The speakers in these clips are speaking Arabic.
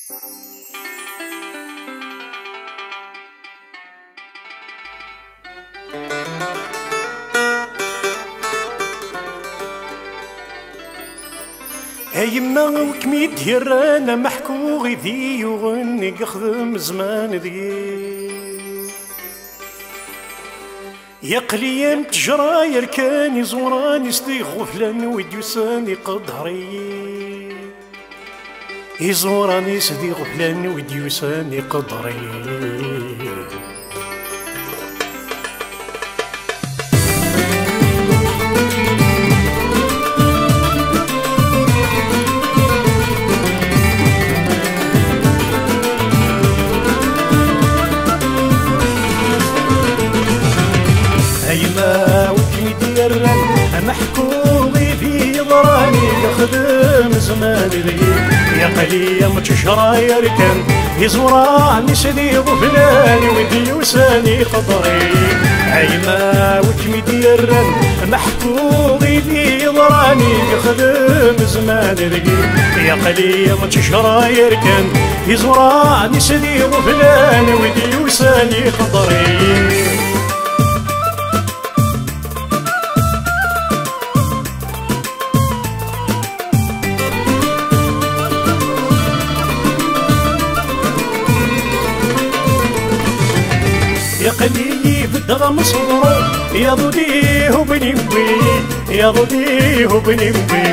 يما وكمي دير انا محكو غيدي وغني يخدم زمان ذي يا قليام تجراير كان يزوراني صديق غفلان ويديوساني قدري يزوراني صديق غفلان ويديوساني قدري محكومي في ضراني يخدم زمان ذي يا قليل متشراير كان يزوراني صديق فلاني ويديوساني قطري عيما وكمي ديرن محكومي في ضراني يخدم زمان ذي يا قليل متشراير كان يزوراني صديق فلاني ويديوساني قطري يا قليلي في الدغم صبرو يا ضديه بني مبي يا ضديه بني مبي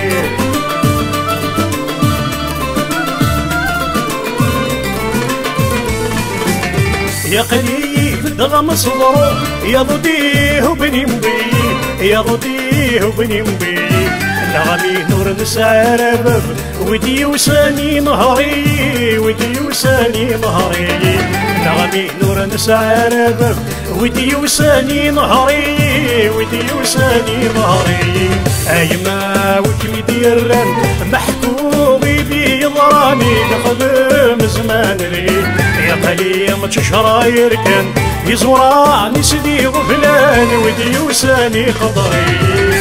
يا قليلي في الدغم صبرو يا ضديه بني مبي يا ضديه بني مبي نغمي نور نسعى رباب ودي وساني نهاري ودي وساني نهاري نغمي نور نسعى رباب ودي وساني نهاري ودي وساني نهاري ايما وكمي ديران محكومي بي ضراني نخدم زمان لي يا قليل تشراير كان يزوراني صديق فلان ودي وساني قدري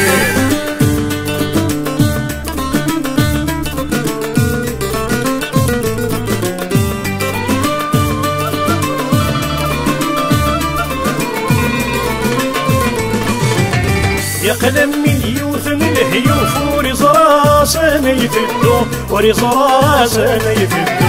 يا قلم من يوثن الهيوف ورز راسنا يفدو ورز راسنا يفدو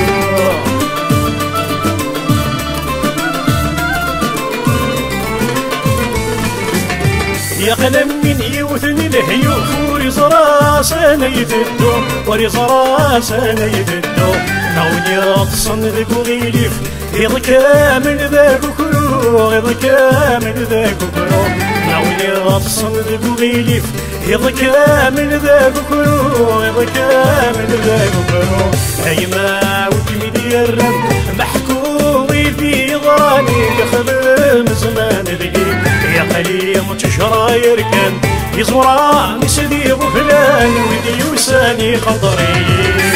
يا قلم من يوثن الهيوف ورز راسنا يفدو ورز راسنا يفدو ناوني غطسن ذاك وغيليف غير كامل ذاك وكرو غير كامل ذاك وكرو ناولي غطسن ذاك وغيليف غير كامل ذاك وكرو غير كامل ذاك وكرو ايما وكمي ديرن محكومي في ضراني يخدم زمان ذي يا قليل متشراير كان يزوراني صديق فلان ويدي وساني خضري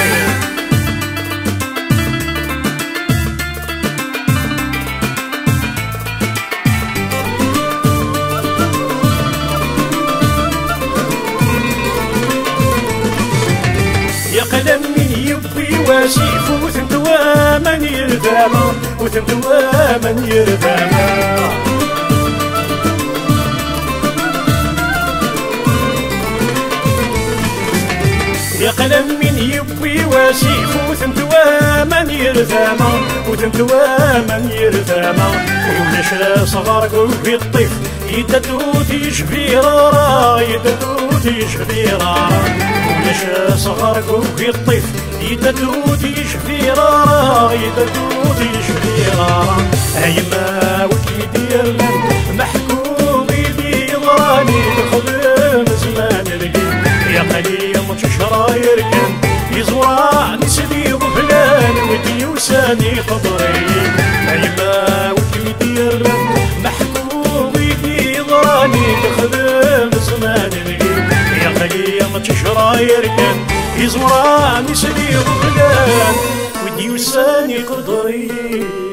يا قلم من يبي واسيف وثنتوا من يرثاما وثنتوا من يرثاما يا قلم من يبي واسيف وثنتوا من يرثاما وثنتوا من يرثاما ولاش صغار في الطيف يددو تيشفي رارا يددو تيشفي رارا ولاش صغار في الطيف يددو تيشفي رارا يددو تيشفي رارا ايما وكي ديرن محكومي بي ضراني بخدم زمان القيم يا قليل متشراير كان يزوراني صديق فلان ودي وساني قدري ايما وكي ديرن محكومي بي ضراني بخدم زمان القيم يا قليل متشراير كان يزوراني صديق فلان ودي وساني قدري